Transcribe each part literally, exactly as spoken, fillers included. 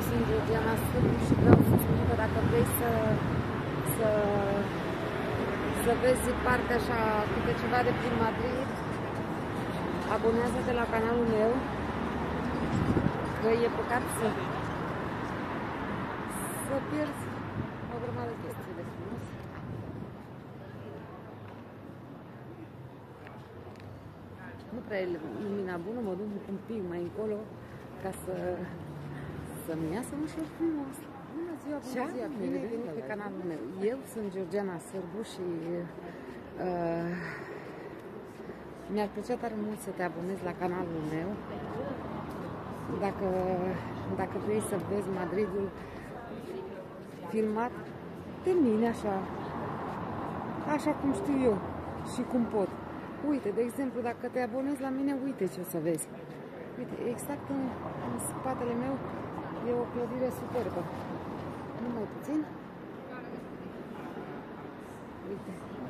sunt Georgiana Sârbu și vreau să spun că dacă vrei să, să, să vezi partea așa câte ceva de prin Madrid, abonează-te la canalul meu, că e păcat să, să pierzi o grămadă de chestii de frumos. Nu prea e lumina bună, mă duc un pic mai încolo ca să să-mi iasă ușor frumos. Bună ziua, bună ziua, bine ai venit pe canalul meu. Eu sunt Georgiana Sârbu și uh, mi-ar plăcea tare mult să te abonezi la canalul meu. Dacă, dacă vrei să vezi Madridul filmat de mine așa, așa cum știu eu și cum pot. Uite, de exemplu, dacă te abonezi la mine, uite ce o să vezi. Uite, exact în, în spatele meu e o clădire superbă. Numai puțin. Uite.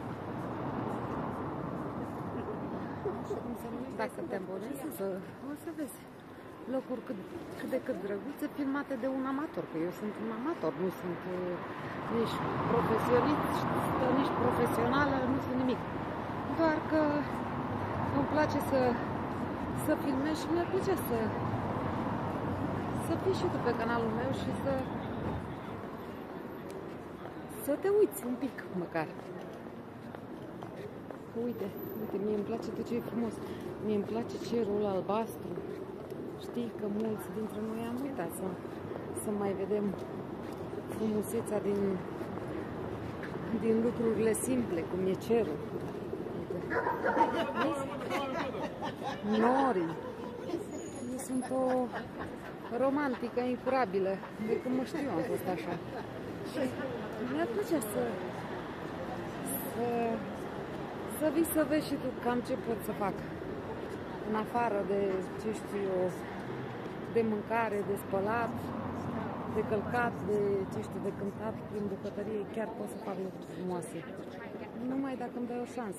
Dacă te abonezi, o să vezi locuri cât, cât de cât drăguțe, filmate de un amator, că eu sunt un amator, nu sunt uh, nici profesionist, nici profesională, nu sunt nimic. Doar că îmi place să, să filmez și mi-ar plăcea să, să fii și tu pe canalul meu și să, să te uiți un pic, măcar. Că uite, uite, mie îmi place tot ce e frumos. Mie îmi place cerul albastru. Știi că mulți dintre noi am uitat să, să mai vedem frumusețea din, din lucrurile simple, cum e cerul. Norii. Eu sunt o romantică incurabilă. De când mă știu am fost așa. Și mi-ar plăcea să, să, să vii să vezi și tu cam ce pot să fac. În afară de, ce știu eu, de mâncare, de spălat, de călcat, de, ce știu, de cântat prin bucătărie, chiar pot să fac lucruri frumoase. Numai dacă îmi dai o șansă.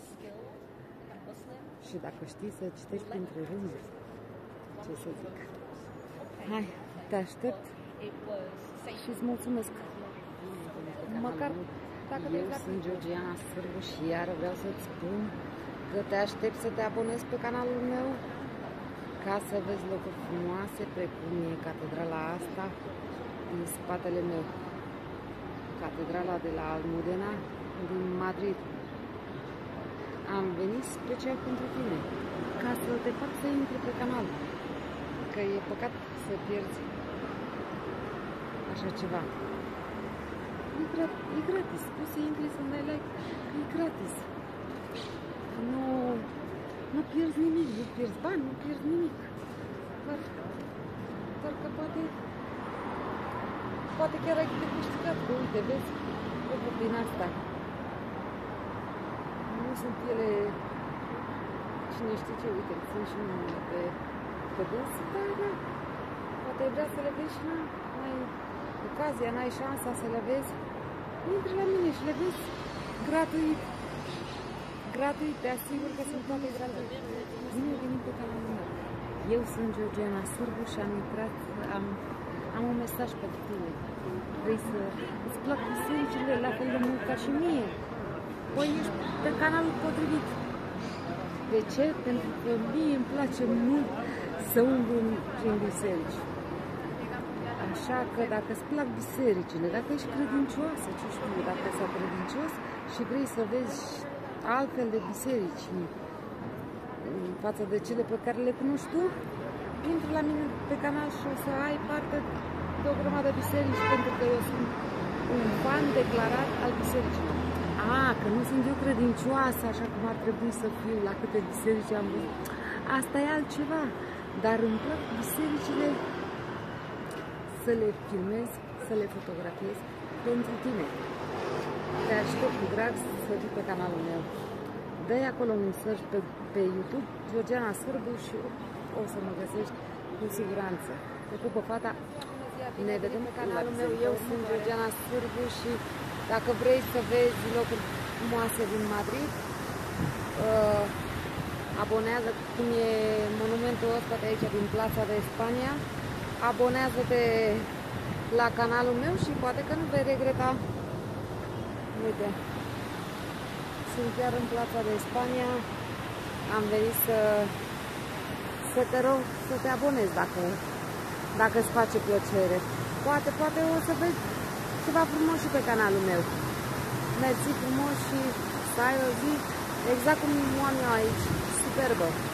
Și dacă știi să citești printre rânduri, ce să zic. Hai, te aștept și îți mulțumesc. Măcar dacă eu sunt Georgiana Sârbu și iar vreau să-ți spun că te aștept să te abonezi pe canalul meu ca să vezi locuri frumoase, precum e catedrala asta din spatele meu. Catedrala de la Almudena din Madrid. Am venit special pentru tine, ca să te fac să intri pe canal, că e păcat să pierzi așa ceva. E, gra e gratis, poți să intri să-mi dai like, e gratis. Nu, nu pierzi nimic, nu pierzi bani, nu pierzi nimic. Doar, doar că poate, poate chiar ai de câștigat, că uite, vezi, tot din asta. Nu sunt ele, cine știe ce, uite, sunt și numele pe, pe dâns, dar poate vrea să le vezi și n-ai ocazia, n-ai șansa să le vezi. Intri la mine și le vezi gratuit. Gratuit, te asigur că sunt toate gratuite. Bine ai venit pe canalul meu. Eu sunt Georgiana Sârbu și am intrat, am, am un mesaj pentru tine. Vrei să îți plac bisericile la fel de mult ca și mie? Păi ești pe canalul potrivit. De ce? Pentru că mie îmi place mult să umblu prin biserici. Așa că dacă îți plac bisericile, dacă ești credincioasă, ce știu, dacă ești credincios și vrei să vezi altfel de biserici față de cele pe care le cunoști tu, intră la mine pe canal și o să ai parte de o grămadă de biserici, pentru că eu sunt un fan declarat al bisericilor. A, că nu sunt eu credincioasă așa cum ar trebui să fiu la câte biserici am văzut. Asta e altceva, dar îmi plac bisericile să le filmez, să le fotografiez pentru tine. Te aștept cu drag să fii pe canalul meu. Dă-i acolo un search pe, pe YouTube, Georgiana Sârbu, și o să mă găsești cu siguranță. Te pupă fata, ne vedem pe canalul meu. Eu sunt Georgiana Sârbu și dacă vrei să vezi locuri frumoase din Madrid, uh, abonează cum e monumentul ăsta de aici din Plața de Spania. abonează-te la canalul meu și poate că nu vei regreta. Uite, sunt chiar în Plața de Spania. Am venit să, să te rog să te abonezi dacă, dacă îți face plăcere. Poate, poate o să vezi ceva frumos și pe canalul meu. Mersi frumos și să ai o zi exact cum am eu aici, superbă.